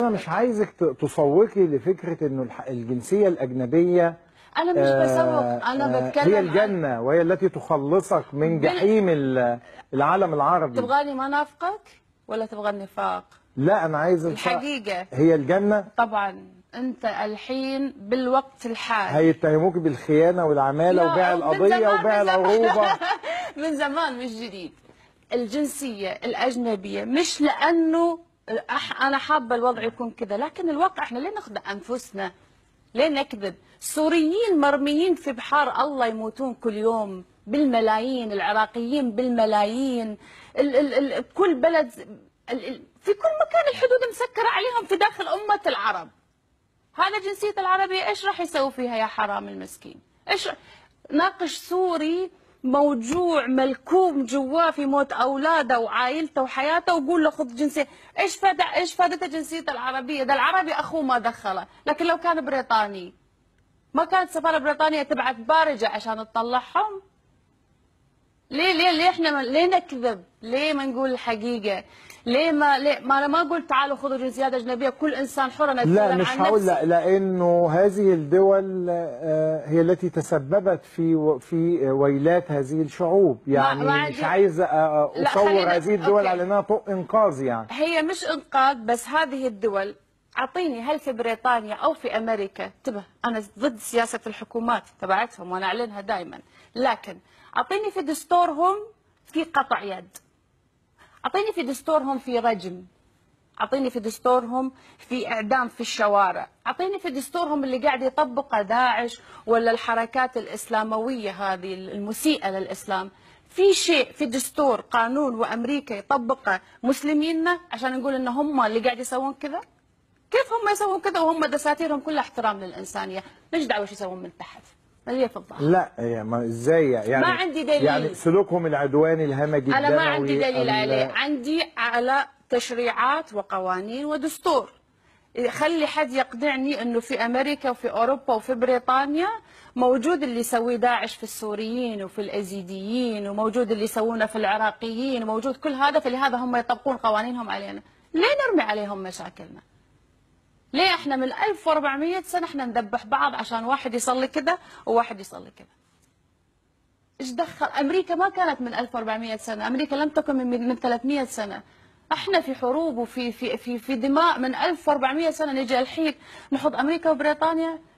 أنا مش عايزك تسوقي لفكرة إنه الجنسية الأجنبية أنا مش بسوق، أنا بتكلم هي الجنة وهي التي تخلصك من جحيم العالم العربي. تبغاني ما نافقك ولا تبغى النفاق؟ لا أنا عايز الحقيقة هي الجنة. طبعا أنت الحين بالوقت الحالي هيتهموك بالخيانة والعمالة وبيع القضية وبيع العروبة. من زمان مش جديد. الجنسية الأجنبية مش لأنه أنا حابة الوضع يكون كذا، لكن الواقع إحنا ليه نخدع أنفسنا؟ ليه نكذب؟ السوريين مرميين في بحار الله يموتون كل يوم بالملايين، العراقيين بالملايين، كل بلد في كل مكان الحدود مسكرة عليهم في داخل أمة العرب. هذا جنسية العربية إيش راح يسوي فيها يا حرام المسكين؟ إيش ناقش سوري موجوع ملكوم جواه في موت اولاده وعائلته وحياته وقول له خذ جنسيه، ايش فادته جنسيه العربيه؟ ده العربي اخوه ما دخله، لكن لو كان بريطاني ما كانت سفاره بريطانيه تبعت بارجه عشان تطلعهم؟ ليه احنا ليه نكذب؟ ليه ما نقول الحقيقه؟ ليه ما انا ما اقول تعالوا خذوا جنسيات اجنبيه، كل انسان حر انا اتكلم لا عن مش نفسي. هقول لا، لانه هذه الدول هي التي تسببت في ويلات هذه الشعوب، يعني مش عايز اصور هذه الدول على انها طوق انقاذ. يعني هي مش انقاذ، بس هذه الدول اعطيني هل في بريطانيا او في امريكا، انتبه انا ضد سياسه الحكومات تبعتهم وانا اعلنها دائما، لكن اعطيني في دستورهم في قطع يد، اعطيني في دستورهم في رجم، اعطيني في دستورهم في اعدام في الشوارع، اعطيني في دستورهم اللي قاعد يطبقه داعش ولا الحركات الاسلامويه هذه المسيئه للاسلام، في شيء في دستور قانون وامريكا يطبقه مسلميننا عشان نقول ان هم اللي قاعد يسوون كذا؟ كيف هم يسوون كذا وهم دساتيرهم كلها احترام للانسانيه؟ مش دعوه ايش يسوون من تحت، اللي في الظهر. لا يعني ازاي يعني؟ ما عندي دليل. يعني سلوكهم العدواني الهمجي انا ما عندي دليل عليه، عندي على تشريعات وقوانين ودستور. خلي حد يقنعني انه في امريكا وفي اوروبا وفي بريطانيا موجود اللي يسويه داعش في السوريين وفي الازيديين، وموجود اللي يسوونه في العراقيين، وموجود كل هذا، فلهذا هم يطبقون قوانينهم علينا. ليه نرمي عليهم مشاكلنا؟ ليه احنا من 1400 سنه احنا نذبح بعض عشان واحد يصلي كذا وواحد يصلي كذا؟ ايش دخل؟ امريكا ما كانت من 1400 سنه، امريكا لم تكن من 300 سنه. احنا في حروب وفي في في في دماء من 1400 سنه، نجي الحين نحط امريكا وبريطانيا